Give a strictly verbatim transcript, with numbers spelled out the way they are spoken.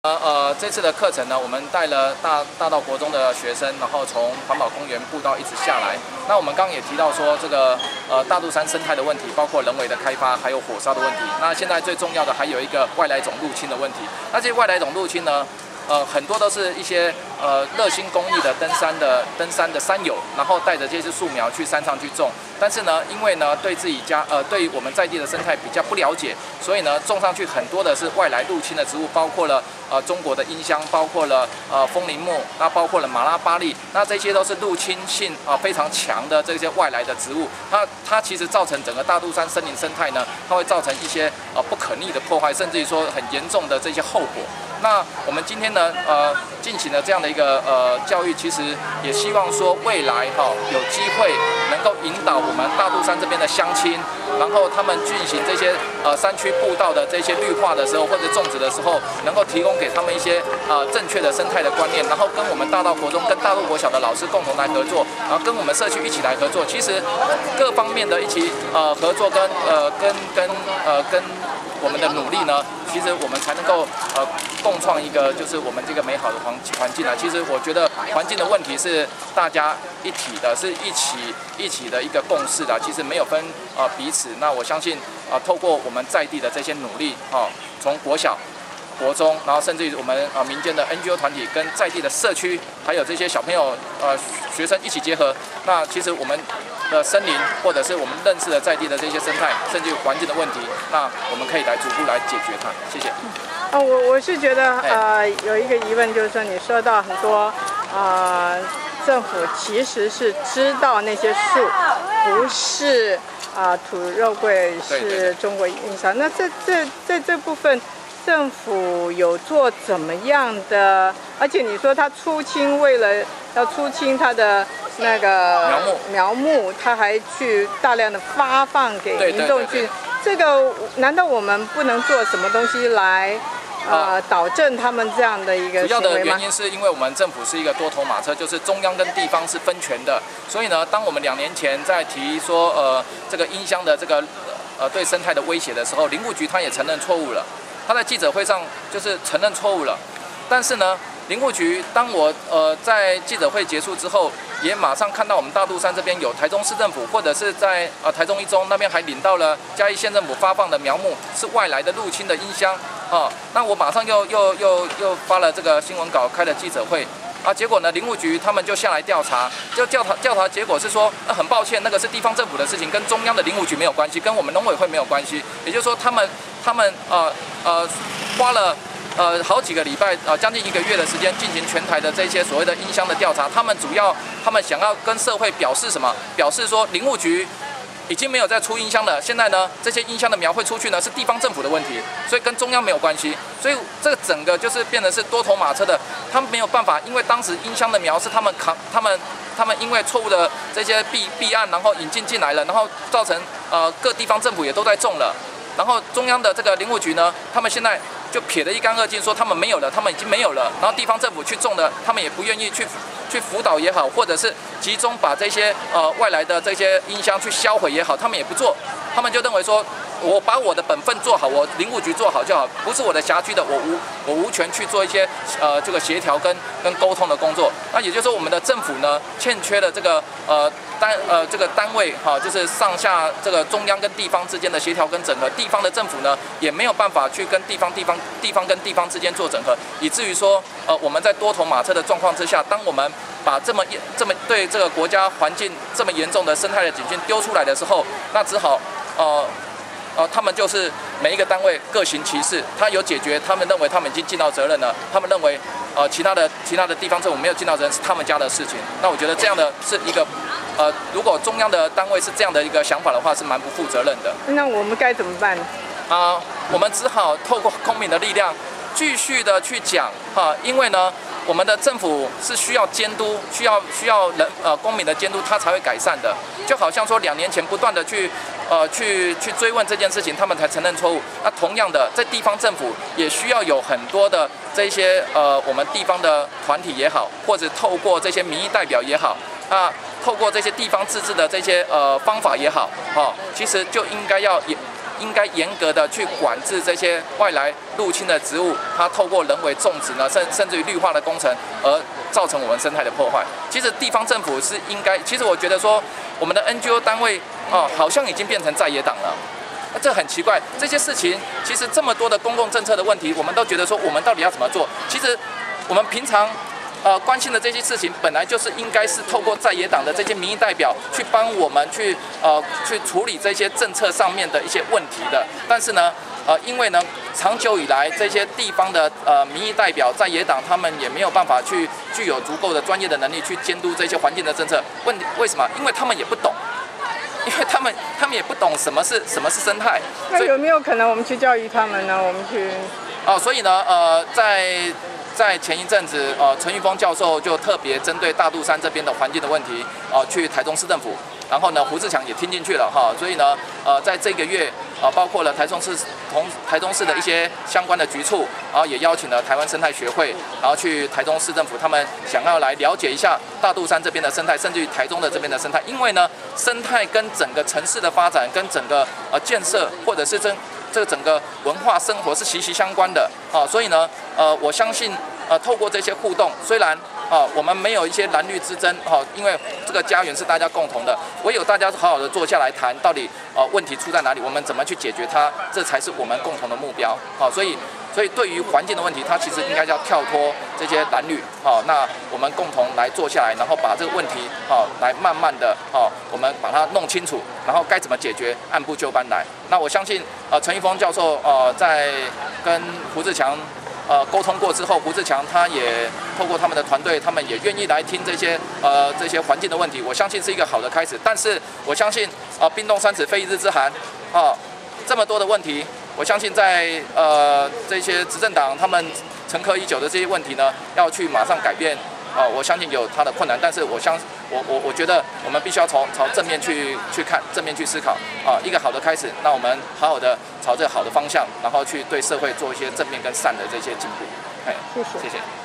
呃呃，这次的课程呢，我们带了大大道国中的学生，然后从环保公园步道一直下来。那我们刚刚也提到说，这个呃大肚山生态的问题，包括人为的开发，还有火烧的问题。那现在最重要的还有一个外来种入侵的问题。那这些外来种入侵呢，呃很多都是一些呃热心公益的登山的登山的山友，然后带着这些树苗去山上去种。但是呢，因为呢对自己家呃对我们在地的生态比较不了解，所以呢种上去很多的是外来入侵的植物，包括了。 呃，中国的音香，包括了呃枫林木，那包括了马拉巴栗，那这些都是入侵性啊、呃、非常强的这些外来的植物，它它其实造成整个大肚山森林生态呢，它会造成一些呃不可逆的破坏，甚至于说很严重的这些后果。那我们今天呢，呃，进行了这样的一个呃教育，其实也希望说未来哈、哦、有机会能够引导我们大肚山这边的乡亲，然后他们进行这些呃山区步道的这些绿化的时候，或者种植的时候，能够提供给他们一些呃正确的生态的观念，然后跟我们大道国中、跟大陆国小的老师共同来合作，然后跟我们社区一起来合作。其实各方面的一起呃合作跟呃跟跟呃跟我们的努力呢，其实我们才能够呃共创一个就是我们这个美好的环环境啊。其实我觉得环境的问题是大家一体的，是一起一起的一个共识的，其实没有分呃彼此。那我相信啊、呃，透过我们在地的这些努力啊、哦，从国小。 国中，然后甚至于我们啊民间的 N G O 团体跟在地的社区，还有这些小朋友呃学生一起结合，那其实我们的森林或者是我们认识的在地的这些生态，甚至于环境的问题，那我们可以来逐步来解决它。谢谢。 哦，我我是觉得呃有一个疑问，就是说你说到很多呃政府其实是知道那些树不是啊、呃、土肉桂，是中国印香，那这这在这部分。 政府有做怎么样的？而且你说他出清，为了要出清他的那个苗木， 苗木，他还去大量的发放给民众去。这个难道我们不能做什么东西来呃导正他们这样的一个行为吗？ 主要的原因是因为我们政府是一个多头马车，就是中央跟地方是分权的。所以呢，当我们两年前在提说呃这个音箱的这个呃对生态的威胁的时候，林务局他也承认错误了。 他在记者会上就是承认错误了，但是呢，林务局当我呃在记者会结束之后，也马上看到我们大肚山这边有台中市政府，或者是在呃台中一中那边还领到了嘉义县政府发放的苗木是外来的入侵的音箱啊、呃，那我马上又又又又发了这个新闻稿，开了记者会。 啊，结果呢，林务局他们就下来调查，就调查调查结果是说，呃，很抱歉，那个是地方政府的事情，跟中央的林务局没有关系，跟我们农委会没有关系。也就是说，他们他们呃呃花了呃好几个礼拜，呃将近一个月的时间进行全台的这些所谓的音箱的调查。他们主要他们想要跟社会表示什么？表示说林务局。 已经没有再出音箱了。现在呢，这些音箱的苗会出去呢，是地方政府的问题，所以跟中央没有关系。所以这个整个就是变得是多头马车的，他们没有办法，因为当时音箱的苗是他们扛，他们他们因为错误的这些弊弊案，然后引进进来了，然后造成呃各地方政府也都在种了，然后中央的这个林务局呢，他们现在就撇得一干二净，说他们没有了，他们已经没有了，然后地方政府去种的，他们也不愿意去。 去辅导也好，或者是集中把这些呃外来的这些音箱去销毁也好，他们也不做，他们就认为说，我把我的本分做好，我林务局做好就好，不是我的辖区的，我无我无权去做一些呃这个协调跟跟沟通的工作。那也就是说，我们的政府呢欠缺了这个呃单呃这个单位哈、啊，就是上下这个中央跟地方之间的协调跟整合，地方的政府呢也没有办法去跟地方地方地方跟地方之间做整合，以至于说呃我们在多头马车的状况之下，当我们 把这么这么对这个国家环境这么严重的生态的警讯丢出来的时候，那只好呃呃，他们就是每一个单位各行其事，他有解决，他们认为他们已经尽到责任了，他们认为呃其他的其他的地方政府没有尽到责任是他们家的事情。那我觉得这样的是一个呃，如果中央的单位是这样的一个想法的话，是蛮不负责任的。 那我们该怎么办？ 啊、呃，我们只好透过公民的力量，继续的去讲哈，因为呢。 我们的政府是需要监督，需要需要人呃公民的监督，它才会改善的。就好像说两年前不断的去呃去去追问这件事情，他们才承认错误。那同样的，在地方政府也需要有很多的这些呃我们地方的团体也好，或者透过这些民意代表也好，啊透过这些地方自治的这些呃方法也好，哦，其实就应该要也。 应该严格的去管制这些外来入侵的植物，它透过人为种植呢，甚甚至于绿化的工程而造成我们生态的破坏。其实地方政府是应该，其实我觉得说我们的 N G O 单位哦，好像已经变成在野党了。那这很奇怪，这些事情其实这么多的公共政策的问题，我们都觉得说我们到底要怎么做？其实我们平常呃关心的这些事情，本来就是应该是透过在野党的这些民意代表去帮我们去呃去处理这些政策上面的一些问题的。但是呢，呃，因为呢长久以来这些地方的呃民意代表在野党，他们也没有办法去具有足够的专业的能力去监督这些环境的政策。问题为什么？因为他们也不懂。因为他们他们也不懂什么是什么是生态， 那有没有可能我们去教育他们呢？我们去哦，所以呢，呃，在在前一阵子，呃，陈玉峰教授就特别针对大肚山这边的环境的问题，呃，去台中市政府，然后呢，胡志强也听进去了哈，所以呢，呃，在这个月，呃，包括了台中市同台中市的一些相关的局处，然后也邀请了台湾生态学会，然后去台中市政府，他们想要来了解一下大肚山这边的生态，甚至于台中的这边的生态，因为呢，生态跟整个城市的发展，跟整个呃建设，或者是真这个整个文化生活是息息相关的啊，所以呢，呃，我相信，呃，透过这些互动，虽然啊，我们没有一些蓝绿之争哈，因为这个家园是大家共同的，唯有大家好好的坐下来谈，到底呃问题出在哪里，我们怎么去解决它，这才是我们共同的目标。好，所以所以对于环境的问题，它其实应该要跳脱这些蓝绿，好，那我们共同来坐下来，然后把这个问题好来慢慢的好，我们把它弄清楚，然后该怎么解决，按部就班来。那我相信呃陈玉峰教授呃在跟胡志强。呃，沟通过之后，胡志强他也透过他们的团队，他们也愿意来听这些呃这些环境的问题，我相信是一个好的开始。但是我相信，呃，冰冻三尺非一日之寒，啊、呃，这么多的问题，我相信在呃这些执政党他们沉疴已久的这些问题呢，要去马上改变。啊、呃，我相信有它的困难，但是我相我我我觉得我们必须要从朝正面去去看，正面去思考啊、呃，一个好的开始。那我们好好的朝这个好的方向，然后去对社会做一些正面跟善的这些进步。哎， 谢谢， 谢谢。